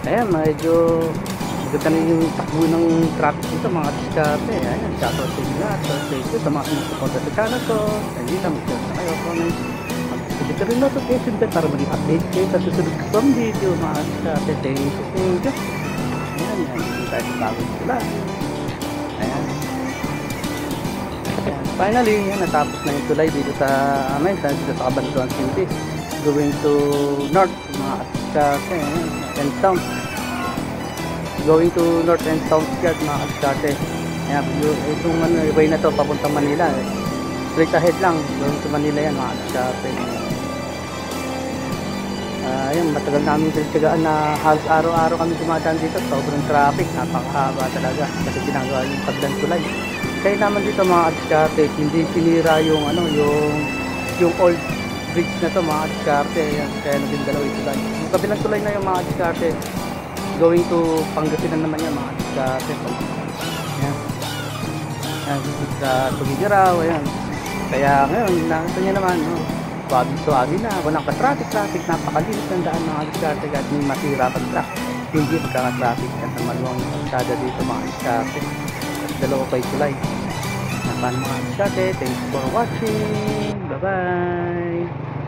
Ayan, medyo maganda na yung takbo ng traffic dito mga diskarte. Ayan, shoutout sa inyo lahat. So, thank you sa mga sumusuporta sa channel ko. Hindi na mag-share na kayo, comment. Mag-click ka rin notification bell para maging update kayo sa susunod kong video mga diskarte. Thank you. Ayan, hindi tayo sa bagong sila. Ayan. Ayan. Finally, yan, natapos na yung tulay dito sa amin, dito sa Cabanatuan City. Going to north, mga diskarte. And south. Going to north and south yard mga diskarte. Ayan, itong way na to papuntang Manila. Straight ahead lang, going to Manila yan mga diskarte. Ayan, matagal namin pinagtyagaan na halos araw-araw kami dumadaan dito. Sobrang traffic, napakahaba talaga kasi ginagawa yung pagdan tulay. Kaya naman dito mga diskarte, hindi sinira yung yung old bridge na to mga diskarte. Ayan, kaya naging dalawa yung tulay. Yung kabilang tulay na yung mga diskarte, going to Pangasinan naman yan mga diskarte. Ayan, ayan, sa Tugigaraw. Ayan, kaya ngayon nakita nyo naman, suwabi na, walang ka-traffic, napakalinis ng daan mga diskarte. Kahit may masira pag truck, hindi magkaka-traffic at maluwang kalsada dito mga diskarte. At dalawa pa yung tulay. Napan mga diskarte, thanks for watching, bye bye.